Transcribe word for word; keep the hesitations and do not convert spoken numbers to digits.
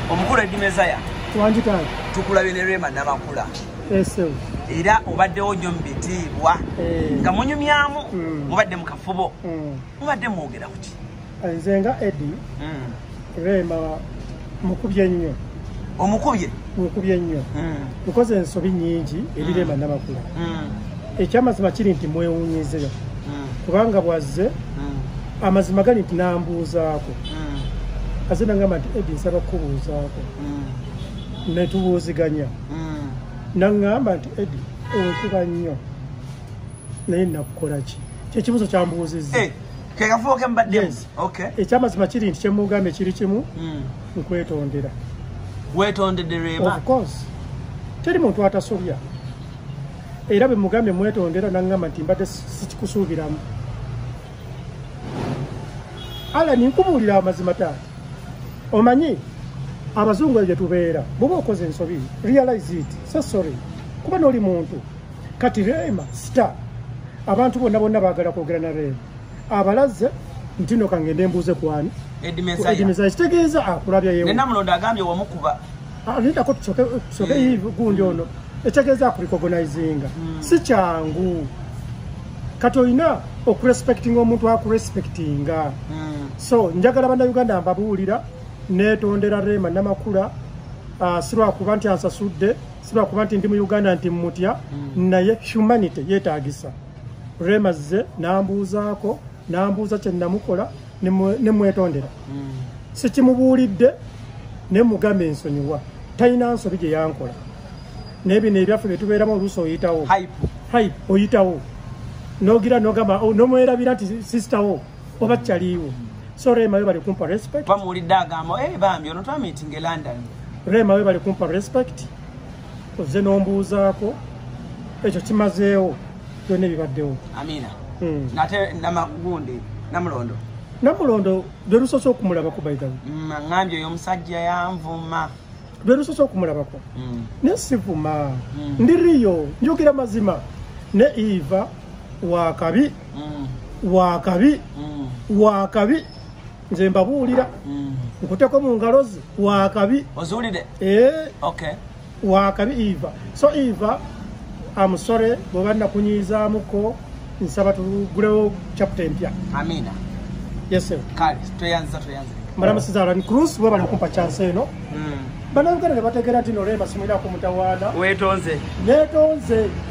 omukulu Eddy Mezaya wanjita tukulabye ne Rema Namakula eso era obaddewo nnyo mu bitiibwa nga munyumyamu mubadde mu kafubo mubadde mwogera kuti nze nga Eddy Rema mukubye nnyo omukubye mukubye nnyo mukoze ensobi nnyingi eri Rema Namakula ekyamazima kiri nti mwewuunyizeyo kubanga bwazze amazima gali nti nambuuzaako ate nangamba nti Eddy nsaba kukubuuzaako netubuuziganya nangamba nti Eddy onkuba nnyo naye nakukola ki kyekibuuzo kyambuuzizza ekyamazima kiri nti kyemugambe kiri kimu nkwetondera wetondedde Rema of course teri muntu atasobya era bwe mugambye mwetondera nangamba nti mbadde sikikusuubiramu ala ninkubuulira amazima taata omanyi abazungu gye tubeera bwoba okoze ensobi realize it so sorry kuba n'oli muntu kati Rema star abantu bonna bonna baagala kwogera na Rema abalaze nti no kangende embuuze kwani Eddy Mezaya kitegeeza akulabya yewe Namulondo agambye wamukuba nitako tusoke hivi gundi ono ekitegeeza akuricognizinga si kyangu kati olina okurespectinga omuntu akurespectinga so njagala bannayuganda mbabuulira netondera Rema Namakula sirwakuba nti ansasudde sirwakuba nti ndi mu Uganda nti mmutya naye humanity yeetaagisa Rema zze nambuuzaako nambuuza kye namukola ne mwetondera sikimubuulidde ne mugamba ensonyiwa talina nsobi gye yankola n'ebino ebyaffe bye tubeeramu oluusi oyitawo hype oyitawo nogira nogamba nomwerabira nti sistawo oba kyaliiwo so Rema we bali kumpa respect bamuulidde agamba eh bambi ono twamitinga e London Rema we bali kumpa respect ozze nombuuzaako ekyo kimazeewo byonna ebibaddewo amina nate namagundi Namulondo Namulondo lwe lusoose okumulabako bayitawo ngambye oyo omusajja yanvuma lwe lusoose okumulabako ne sivuma ndiriyo njogera mazima ne Eva wakabi wakabi wakabi nze mbabuulira nkuteko mu ngalo ze wakabi ozuulidde eh okay wakabi Eva so Eva amusore bwoba nakunyizaamuko nsaba tugulewo chapter empya amina yes sir kale toyanza toyanza maramusiza ALLANCRUZ bwoba nakumpa chance eno bana Uganda ne bategera nti no Rema simwira ku mutawaana wetonze netonze